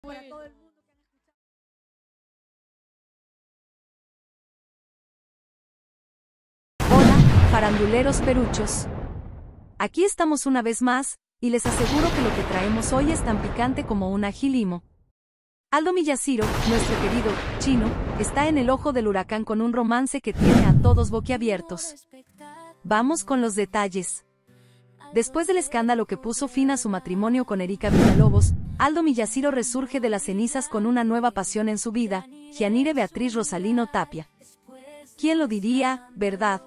Para todo el mundo que han escuchado. Hola, faranduleros peruchos. Aquí estamos una vez más, y les aseguro que lo que traemos hoy es tan picante como un ají limo. Aldo Miyashiro, nuestro querido Chino, está en el ojo del huracán con un romance que tiene a todos boquiabiertos. Vamos con los detalles. Después del escándalo que puso fin a su matrimonio con Erika Villalobos, Aldo Miyashiro resurge de las cenizas con una nueva pasión en su vida, Gianire Beatriz Rosalino Tapia. ¿Quién lo diría, verdad?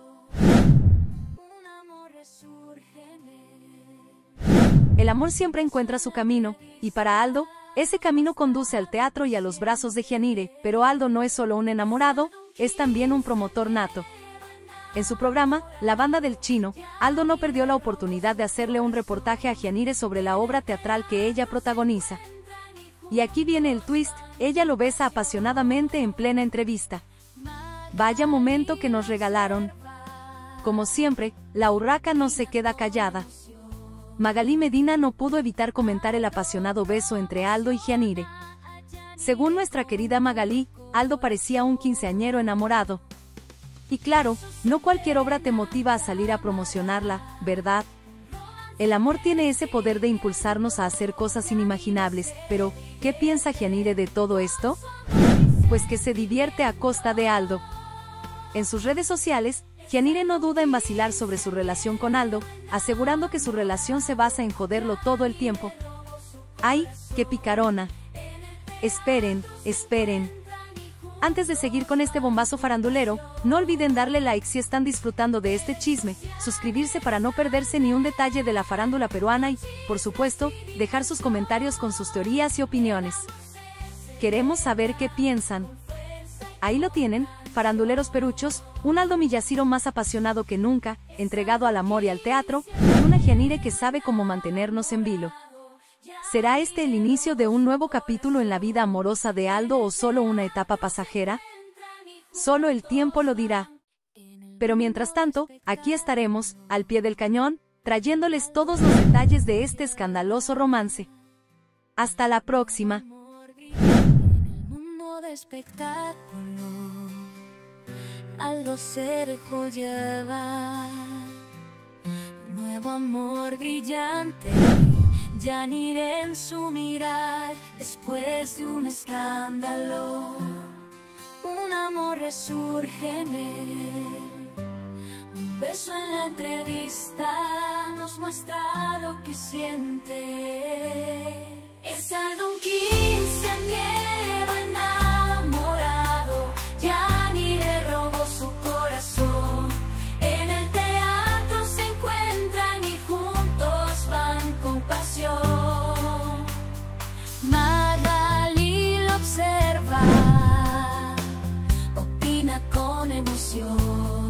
El amor siempre encuentra su camino, y para Aldo, ese camino conduce al teatro y a los brazos de Gianire, pero Aldo no es solo un enamorado, es también un promotor nato. En su programa, La Banda del Chino, Aldo no perdió la oportunidad de hacerle un reportaje a Gianire sobre la obra teatral que ella protagoniza. Y aquí viene el twist, ella lo besa apasionadamente en plena entrevista. Vaya momento que nos regalaron. Como siempre, la urraca no se queda callada. Magalí Medina no pudo evitar comentar el apasionado beso entre Aldo y Gianire. Según nuestra querida Magalí, Aldo parecía un quinceañero enamorado. Y claro, no cualquier obra te motiva a salir a promocionarla, ¿verdad? El amor tiene ese poder de impulsarnos a hacer cosas inimaginables, pero, ¿qué piensa Gianire de todo esto? Pues que se divierte a costa de Aldo. En sus redes sociales, Gianire no duda en vacilar sobre su relación con Aldo, asegurando que su relación se basa en joderlo todo el tiempo. ¡Ay, qué picarona! Esperen, esperen. Antes de seguir con este bombazo farandulero, no olviden darle like si están disfrutando de este chisme, suscribirse para no perderse ni un detalle de la farándula peruana y, por supuesto, dejar sus comentarios con sus teorías y opiniones. Queremos saber qué piensan. Ahí lo tienen, faranduleros peruchos, un Aldo Miyashiro más apasionado que nunca, entregado al amor y al teatro, y una Gianire que sabe cómo mantenernos en vilo. ¿Será este el inicio de un nuevo capítulo en la vida amorosa de Aldo o solo una etapa pasajera? Solo el tiempo lo dirá. Pero mientras tanto, aquí estaremos, al pie del cañón, trayéndoles todos los detalles de este escandaloso romance. Hasta la próxima. Aldo se dejó llevar, nuevo amor brillante, Gianire en su mirar, después de un escándalo, un amor resurge en él. Un beso en la entrevista nos muestra lo que siente. Es Aldo un quinceañero enamorado, Gianire robó su corazón. En el teatro se encuentran y juntos van con pasión. Magalí lo observa, opina con emoción.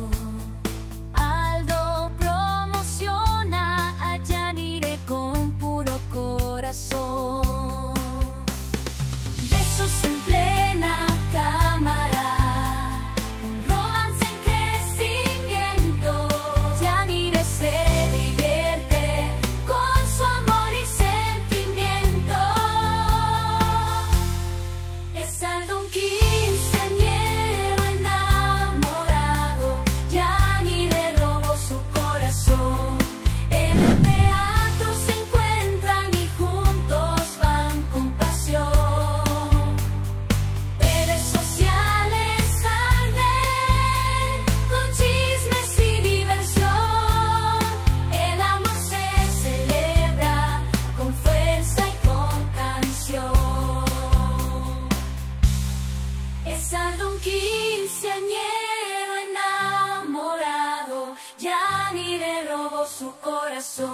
Aldo promociona a Gianire con puro corazón. Besos en plena cámara, un romance en crecimiento. Gianire se divierte con su amor y sentimiento. Es Aldo un quinceañero enamorado, Gianire robó su corazón. En el teatro se encuentran y juntos van con pasión. Redes sociales arden con chismes y diversión. El amor se celebra con fuerza y con canción. Es Aldo un quinceañero enamorado, Gianire robó su corazón.